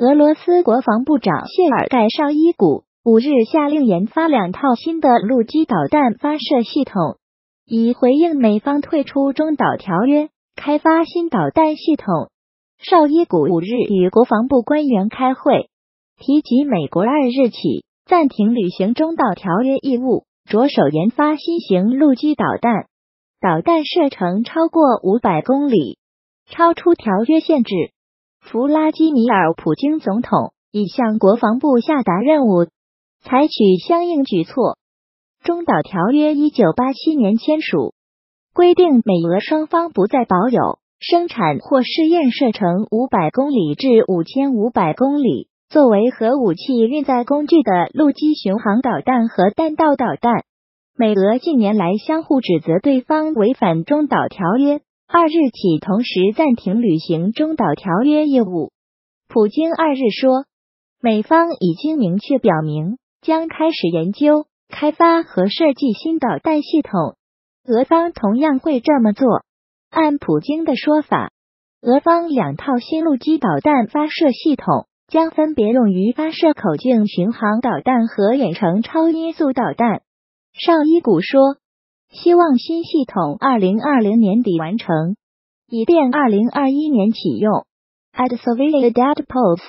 俄罗斯国防部长谢尔盖绍伊古5日下令研发2套新的陆基导弹发射系统，以回应美方退出中导条约，开发新导弹系统。绍伊古5日与国防部官员开会，提及美国2日起暂停履行中导条约义务，着手研发新型陆基导弹，导弹射程超过500公里，超出条约限制。弗拉基米尔·普京总统已向国防部下达任务，采取相应举措。中导条约1987年签署，规定美俄双方不再保有生产或试验射程500公里至5500公里作为核武器运载工具的陆基巡航导弹和弹道导弹。美俄近年来相互指责对方违反中导条约，2日起同时暂停履行中导条约义务。普京2日说，美方已经明确表明将开始研究、开发和设计新导弹系统，俄方同样会这么做。按普京的说法，俄方2套新陆基导弹发射系统将分别用于发射口径巡航导弹和远程超音速导弹。绍伊古说，希望新系统2020年底完成，以便2021年启用。At Soviet Post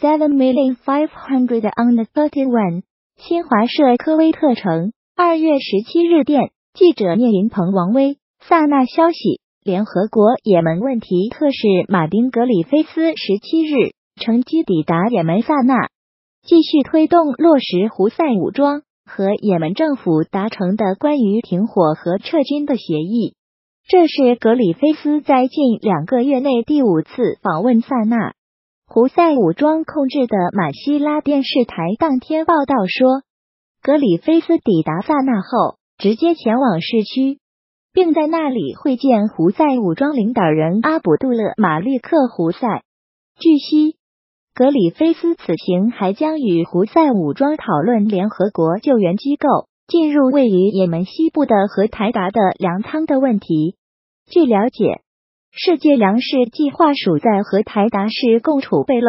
7,531，新华社科威特城2月17日电，记者聂云鹏、王威、萨那消息，联合国也门问题特使马丁·格里菲斯17日乘机抵达也门萨那，继续推动落实胡塞武装和也门政府达成的关于停火和撤军的协议。这是格里菲斯在近2个月内第5次访问萨那。胡塞武装控制的马希拉电视台当天报道说，格里菲斯抵达萨那后直接前往市区，并在那里会见胡塞武装领导人阿卜杜勒·马利克·胡塞。据悉，格里菲斯此行还将与胡塞武装讨论联合国救援机构进入位于也门西部的和台达的粮仓的问题。据了解，世界粮食计划署在和台达市共储备了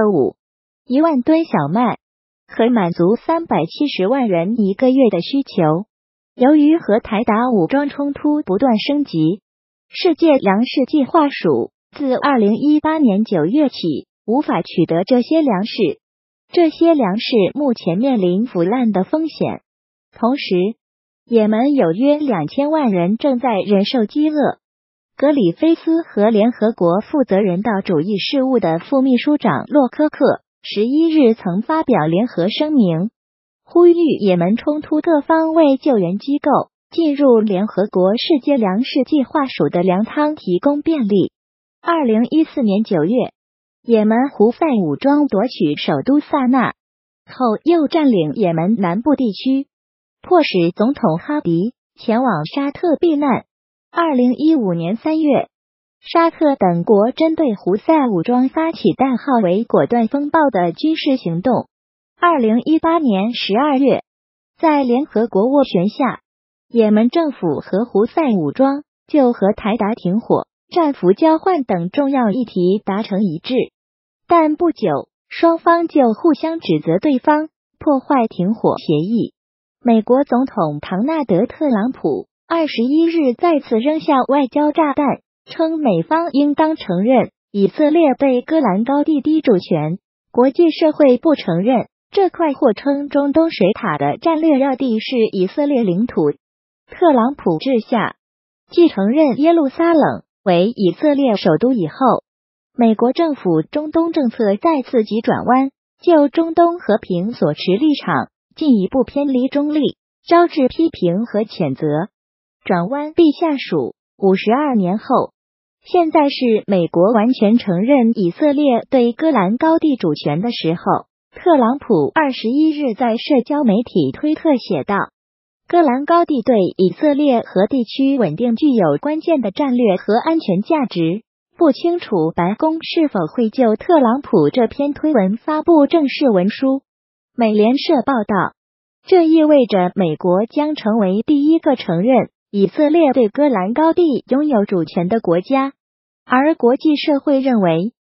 5.1万吨小麦，可满足370万人1个月的需求。由于和台达武装冲突不断升级，世界粮食计划署自2018年9月起无法取得这些粮食，这些粮食目前面临腐烂的风险。同时，也门有约2000万人正在忍受饥饿。格里菲斯和联合国负责人道主义事务的副秘书长洛科克11日曾发表联合声明，呼吁也门冲突各方为救援机构进入联合国世界粮食计划署的粮仓提供便利。2014年9月，也门胡塞武装夺取首都萨那后，又占领也门南部地区，迫使总统哈迪前往沙特避难。2015年3月，沙特等国针对胡塞武装发起代号为果断风暴的军事行动。2018年12月，在联合国斡旋下，也门政府和胡塞武装就和台达停火、战俘交换等重要议题达成一致，但不久，双方就互相指责对方破坏停火协议。美国总统唐纳德·特朗普21日再次扔下外交炸弹，称美方应当承认以色列对戈兰高地地主权，国际社会不承认这块或称中东水塔的战略要地是以色列领土。特朗普治下，继承认耶路撒冷为以色列首都以后，美国政府中东政策再次急转弯，就中东和平所持立场进一步偏离中立，招致批评和谴责。转弯必下属52年后，现在是美国完全承认以色列对戈兰高地主权的时候。特朗普21日在社交媒体推特写道，戈兰高地对以色列和地区稳定具有关键的战略和安全价值，不清楚白宫是否会就特朗普这篇推文发布正式文书。美联社报道，这意味着美国将成为第一个承认以色列对戈兰高地拥有主权的国家，而国际社会认为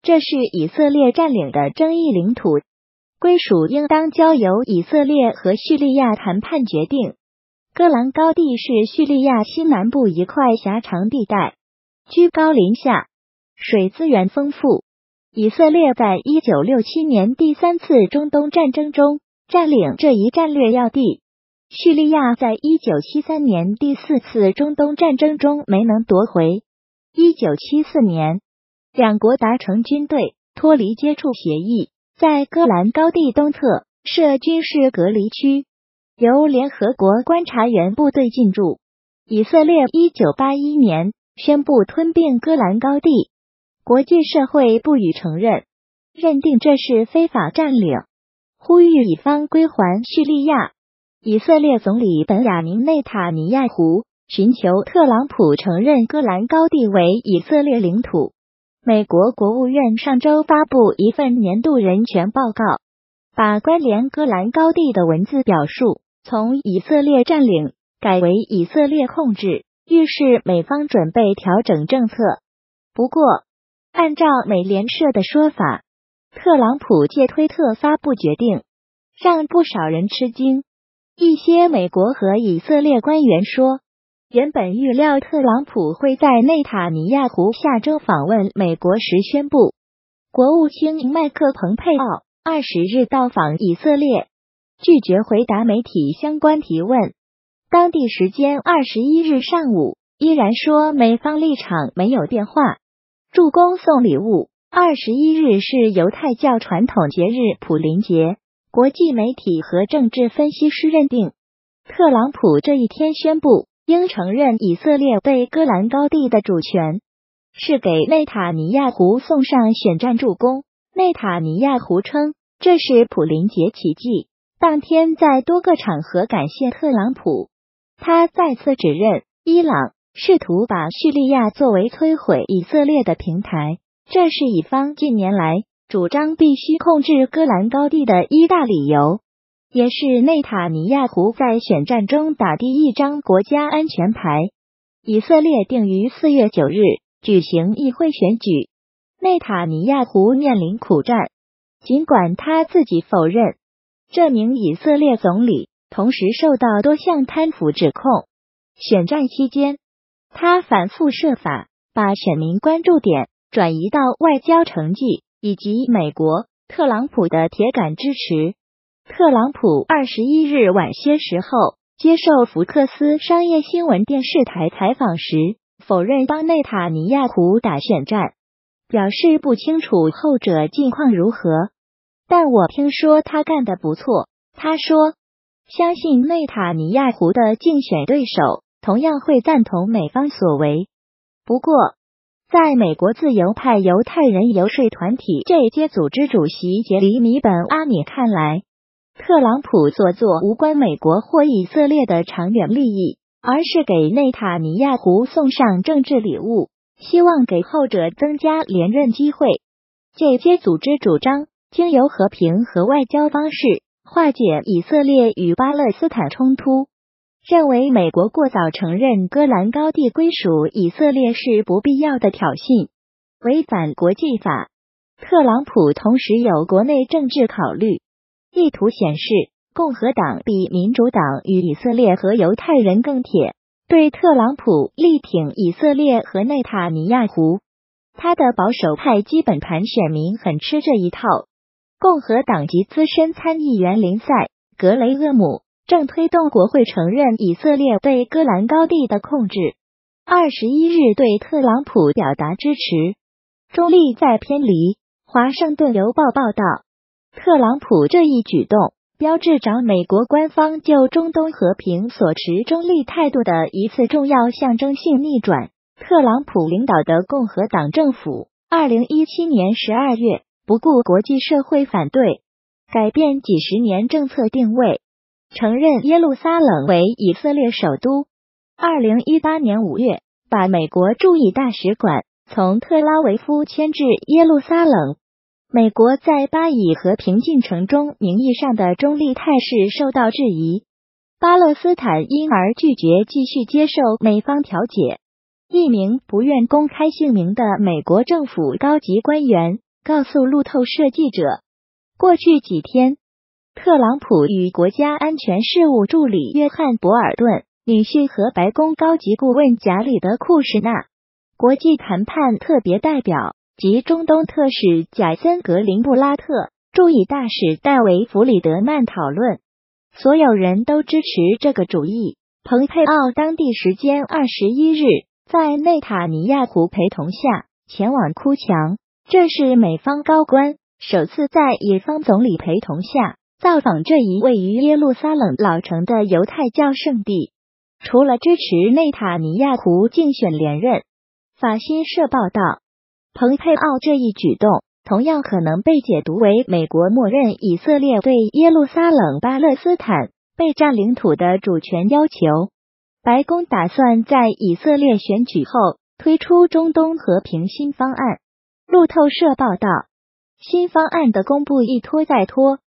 这是以色列占领的争议领土，归属应当交由以色列和叙利亚谈判决定。戈兰高地是叙利亚西南部一块狭长地带，居高临下，水资源丰富。以色列在1967年第3次中东战争中占领这一战略要地，叙利亚在1973年第4次中东战争中没能夺回。1974年，两国达成军队脱离接触协议，在戈兰高地东侧设军事隔离区，由联合国观察员部队进驻。以色列1981年宣布吞并戈兰高地，国际社会不予承认，认定这是非法占领，呼吁以方归还叙利亚。以色列总理本雅明内塔尼亚胡寻求特朗普承认戈兰高地为以色列领土。美国国务院上周发布一份年度人权报告，把关联戈兰高地的文字表述从以色列占领改为以色列控制，预示美方准备调整政策。不过，按照美联社的说法，特朗普借推特发布决定，让不少人吃惊。一些美国和以色列官员说，原本预料特朗普会在内塔尼亚胡下周访问美国时宣布。国务卿麦克彭佩奥20日到访以色列，拒绝回答媒体相关提问。当地时间21日上午，依然说美方立场没有变化。助攻送礼物。21日是犹太教传统节日普林节，国际媒体和政治分析师认定，特朗普这一天宣布应承认以色列对戈兰高地的主权，是给内塔尼亚胡送上选战助攻。内塔尼亚胡称这是普林节奇迹，当天在多个场合感谢特朗普。他再次指认伊朗试图把叙利亚作为摧毁以色列的平台，这是以方近年来主张必须控制戈兰高地的一大理由，也是内塔尼亚胡在选战中打第一张国家安全牌。以色列定于4月9日举行议会选举，内塔尼亚胡面临苦战，尽管他自己否认。这名以色列总理同时受到多项贪腐指控。选战期间，他反复设法把选民关注点转移到外交成绩以及美国特朗普的铁杆支持。特朗普21日晚些时候接受福克斯商业新闻电视台采访时，否认帮内塔尼亚胡打选战，表示不清楚后者近况如何，但我听说他干得不错。他说，相信内塔尼亚胡的竞选对手同样会赞同美方所为。不过，在美国自由派犹太人游说团体JC组织主席杰里米·本阿米看来，特朗普所做无关美国或以色列的长远利益，而是给内塔尼亚胡送上政治礼物，希望给后者增加连任机会。JC组织主张经由和平和外交方式化解以色列与巴勒斯坦冲突，认为美国过早承认戈兰高地归属以色列是不必要的挑衅，违反国际法。特朗普同时有国内政治考虑，意图显示共和党比民主党与以色列和犹太人更铁，对特朗普力挺以色列和内塔尼亚胡。他的保守派基本盘选民很吃这一套。共和党籍资深参议员林赛·格雷厄姆正推动国会承认以色列对戈兰高地的控制。21日对特朗普表达支持，中立在偏离。华盛顿邮报报道，特朗普这一举动标志着美国官方就中东和平所持中立态度的一次重要象征性逆转。特朗普领导的共和党政府2017年12月不顾国际社会反对，改变几十年政策定位，承认耶路撒冷为以色列首都。2018年5月，把美国驻以大使馆从特拉维夫迁至耶路撒冷。美国在巴以和平进程中名义上的中立态势受到质疑，巴勒斯坦因而拒绝继续接受美方调解。一名不愿公开姓名的美国政府高级官员告诉路透社记者，过去几天，特朗普与国家安全事务助理约翰·博尔顿、女婿和白宫高级顾问贾里德·库什纳、国际谈判特别代表及中东特使贾森·格林布拉特、驻以大使戴维·弗里德曼讨论。所有人都支持这个主意。蓬佩奥当地时间21日在内塔尼亚胡陪同下前往哭墙，这是美方高官首次在以方总理陪同下造访这一位于耶路撒冷老城的犹太教圣地。除了支持内塔尼亚胡竞选连任，法新社报道，蓬佩奥这一举动同样可能被解读为美国默认以色列对耶路撒冷巴勒斯坦被占领土的主权要求。白宫打算在以色列选举后推出中东和平新方案。路透社报道，新方案的公布一拖再拖，